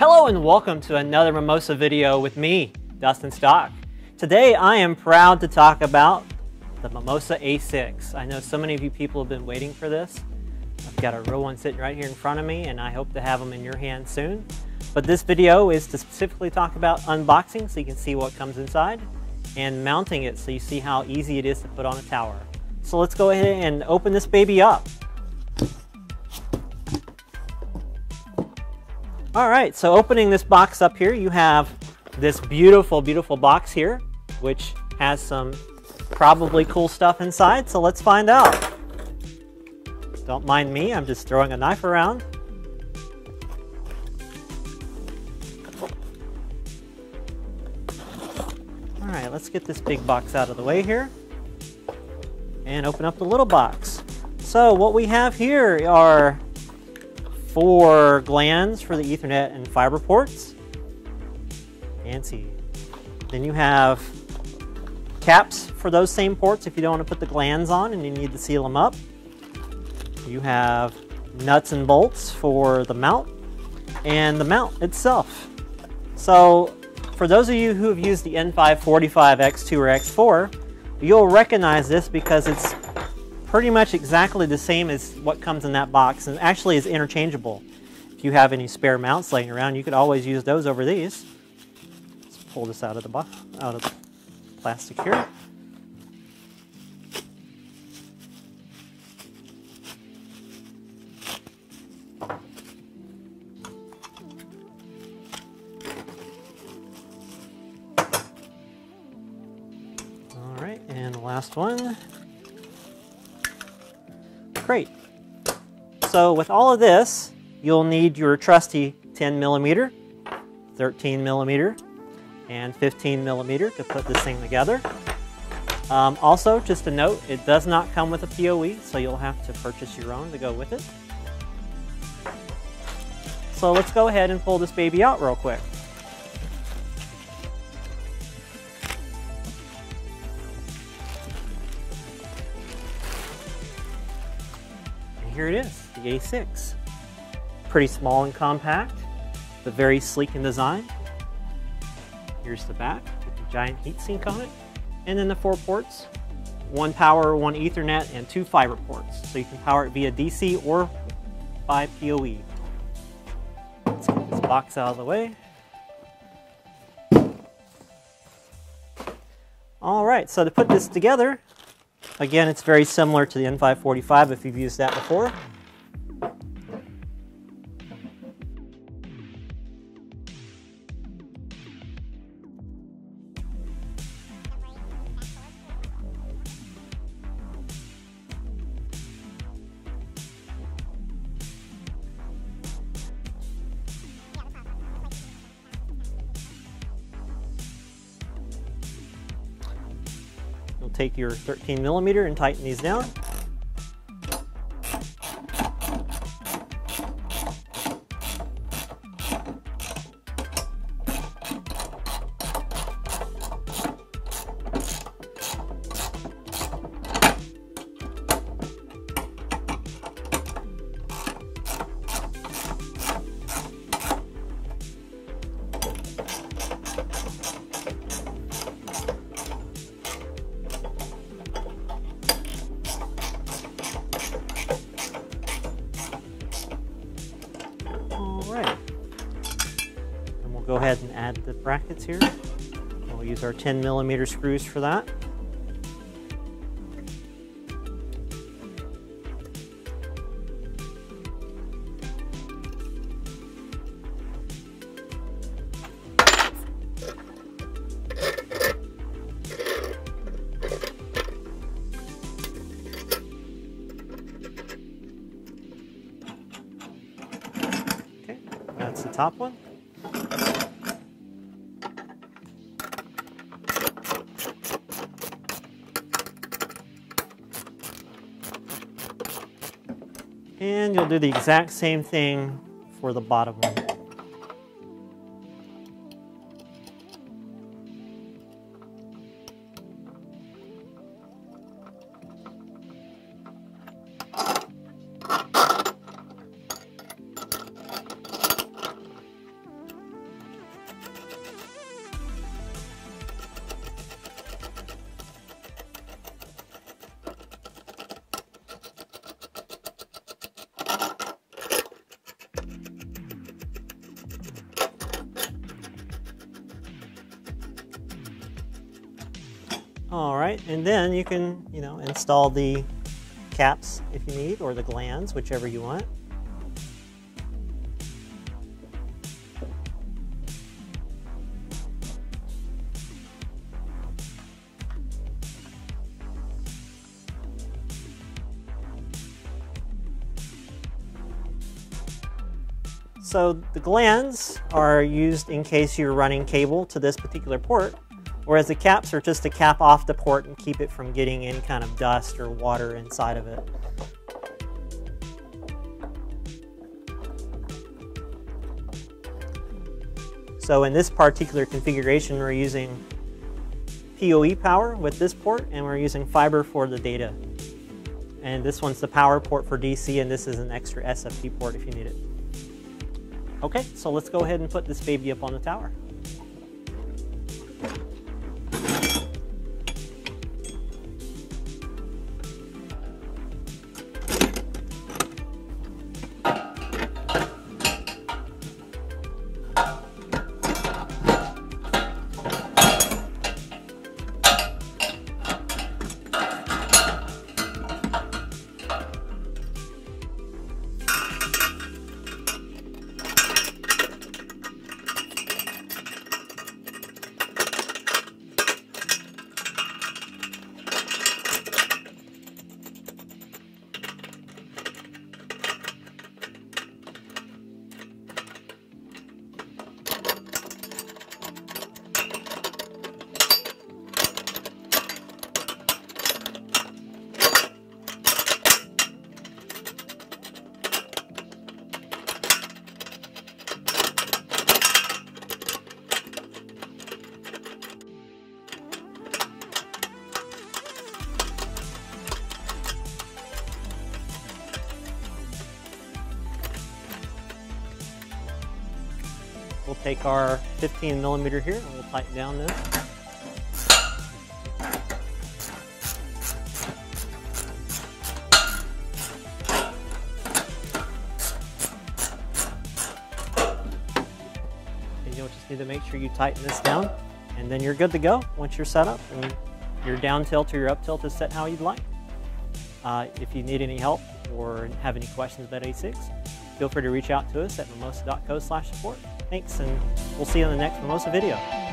Hello and welcome to another Mimosa video with me, Dustin Stock. Today I am proud to talk about the Mimosa A6. I know so many of you people have been waiting for this. I've got a real one sitting right here in front of me and I hope to have them in your hands soon. But this video is to specifically talk about unboxing so you can see what comes inside and mounting it so you see how easy it is to put on a tower. So let's go ahead and open this baby up. Alright, so opening this box up here, you have this beautiful, beautiful box here, which has some probably cool stuff inside, so let's find out. Don't mind me, I'm just throwing a knife around. Alright, let's get this big box out of the way here and open up the little box. So what we have here are 4 glands for the Ethernet and fiber ports. Fancy. Then you have caps for those same ports if you don't want to put the glands on and you need to seal them up. You have nuts and bolts for the mount and the mount itself. So for those of you who have used the N545 X2 or X4, you'll recognize this because it's pretty much exactly the same as what comes in that box and actually is interchangeable. If you have any spare mounts laying around, you could always use those over these. Let's pull this out of the box, out of the plastic here. All right, and the last one. Great. So with all of this, you'll need your trusty 10mm, 13mm, and 15mm to put this thing together. Also, just a note, it does not come with a PoE, so you'll have to purchase your own to go with it. So let's go ahead and pull this baby out real quick. Here it is, the A6. Pretty small and compact, but very sleek in design. Here's the back with the giant heatsink on it. And then the 4 ports, 1 power, 1 Ethernet, and 2 fiber ports. So you can power it via DC or by PoE. Let's get this box out of the way. All right, so to put this together, again, it's very similar to the N545 if you've used that before. You'll take your 13mm and tighten these down. Go ahead and add the brackets here. We'll use our 10mm screws for that. Okay, that's the top one. And you'll do the exact same thing for the bottom one. All right, and then you can, install the caps if you need, or the glands, whichever you want. So the glands are used in case you're running cable to this particular port, whereas the caps are just to cap off the port and keep it from getting any kind of dust or water inside of it. So in this particular configuration, we're using PoE power with this port, and we're using fiber for the data. And this one's the power port for DC, and this is an extra SFP port if you need it. Okay, so let's go ahead and put this baby up on the tower. We'll take our 15mm here and we'll tighten down this. And you'll just need to make sure you tighten this down, and then you're good to go once you're set up, and your down tilt or your up tilt is set how you'd like. If you need any help or have any questions about A6, feel free to reach out to us at mimosa.co/support. Thanks, and we'll see you in the next Mimosa video.